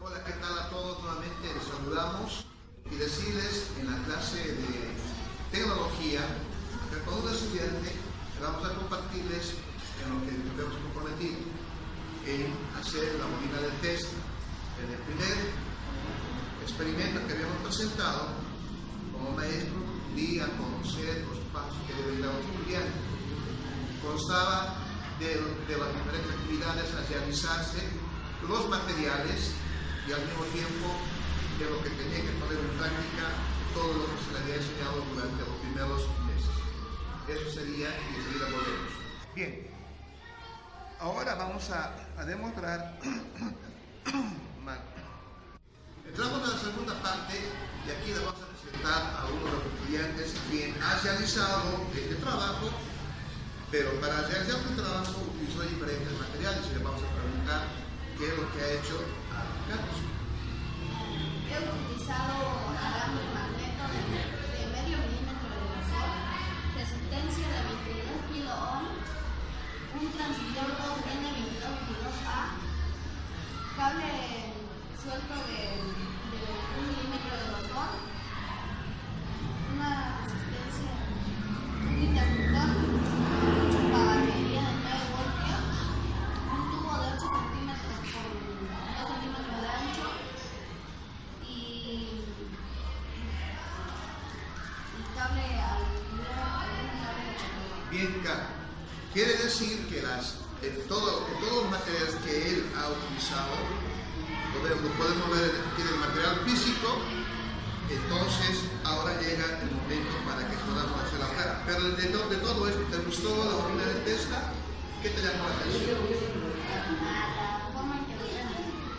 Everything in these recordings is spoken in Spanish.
Hola, ¿qué tal a todos? Nuevamente les saludamos y decirles en la clase de tecnología que con un estudiante vamos a compartirles en lo que nos hemos comprometido en hacer la bobina del test. En el primer experimento que habíamos presentado, como maestro di a conocer los pasos que debe dar un estudiante. Constaba de las diferentes actividades a realizarse, los materiales y al mismo tiempo de lo que tenía que poner en práctica todo lo que se le había enseñado durante los primeros meses. Eso sería y enseguida volvemos. Bien, ahora vamos a demostrar. Entramos a la segunda parte y aquí le vamos a presentar a uno de los estudiantes quien ha realizado este trabajo, pero para realizar este trabajo utilizó diferentes materiales y le vamos a preguntar qué es lo que ha hecho a Carlos. He utilizado alambre magneto de medio milímetro de grosor, resistencia de 22 kΩ, un transistor 2N22A, cable suelto de 1 milímetro de grosor, una resistencia, un interruptor, batería de 9 voltios, un tubo de 8 centímetros por 2 centímetros de ancho y cable al Bien, Carlos. Quiere decir que todos los materiales que él ha utilizado, lo podemos ver aquí en el material físico. Entonces ahora llega el momento para que podamos hacer la prueba. Pero de todo esto, ¿te gustó la bobina de Tesla? ¿Qué te llamó la atención? la forma en que lo ven.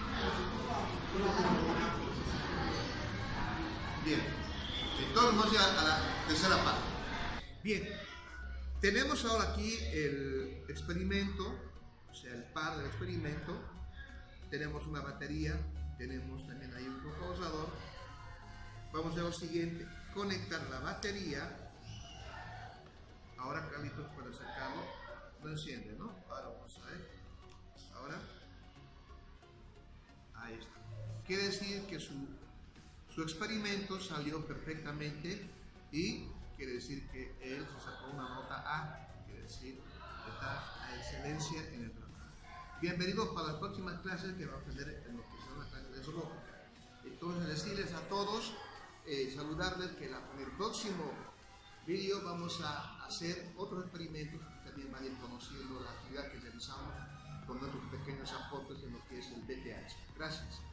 Bien, entonces vamos a la tercera parte. Bien, tenemos ahora aquí el experimento, o sea, el par del experimento. Tenemos una batería, tenemos también ahí un procesador. Vamos a hacer lo siguiente: conectar la batería. Ahora Carlitos puede sacarlo, no enciende, ¿no? Ahora vamos a ver. Ahora, ahí está. Quiere decir que su experimento salió perfectamente y quiere decir que él se sacó una nota A, quiere decir que está a excelencia en el trabajo. Bienvenidos para las próximas clases que vamos a tener en lo que son las clases de robótica. Entonces decirles a todos, saludarles que en el próximo vídeo vamos a hacer otros experimentos que también van a ir conociendo la actividad que realizamos con nuestros pequeños aportes en lo que es el BTH. Gracias.